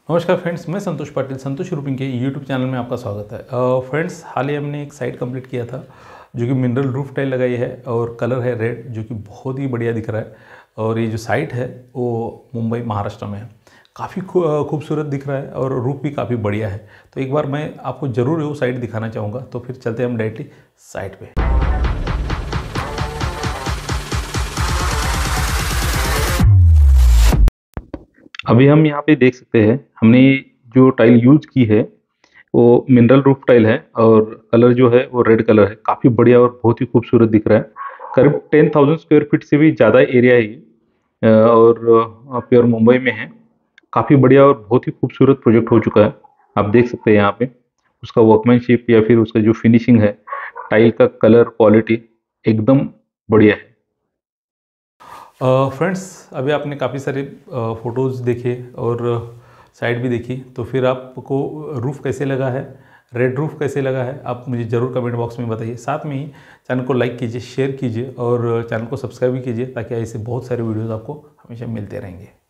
नमस्कार फ्रेंड्स, मैं संतोष पाटिल संतोष रूपिंग के यूट्यूब चैनल में आपका स्वागत है। फ्रेंड्स, हाल ही हमने एक साइट कंप्लीट किया था जो कि मिनरल रूफ टाइल लगाई है और कलर है रेड, जो कि बहुत ही बढ़िया दिख रहा है। और ये जो साइट है वो मुंबई महाराष्ट्र में है। काफ़ी खूबसूरत दिख रहा है और रूफ भी काफ़ी बढ़िया है। तो एक बार मैं आपको ज़रूर वो साइट दिखाना चाहूँगा। तो फिर चलते हैं हम डायरेक्टली साइट पर। अभी हम यहाँ पे देख सकते हैं, हमने जो टाइल यूज की है वो मिनरल रूफ टाइल है और कलर जो है वो रेड कलर है। काफ़ी बढ़िया और बहुत ही खूबसूरत दिख रहा है। करीब 10,000 स्क्वायर फीट से भी ज़्यादा एरिया है ये, और प्योर मुंबई में है। काफ़ी बढ़िया और बहुत ही खूबसूरत प्रोजेक्ट हो चुका है। आप देख सकते हैं यहाँ पे उसका वर्कमैनशिप या फिर उसका जो फिनिशिंग है, टाइल का कलर क्वालिटी एकदम बढ़िया है। फ्रेंड्स, अभी आपने काफ़ी सारे फ़ोटोज़ देखे और साइट भी देखी। तो फिर आपको रूफ़ कैसे लगा है, रेड रूफ़ कैसे लगा है, आप मुझे ज़रूर कमेंट बॉक्स में बताइए। साथ में ही चैनल को लाइक कीजिए, शेयर कीजिए और चैनल को सब्सक्राइब भी कीजिए, ताकि ऐसे बहुत सारे वीडियोज़ आपको हमेशा मिलते रहेंगे।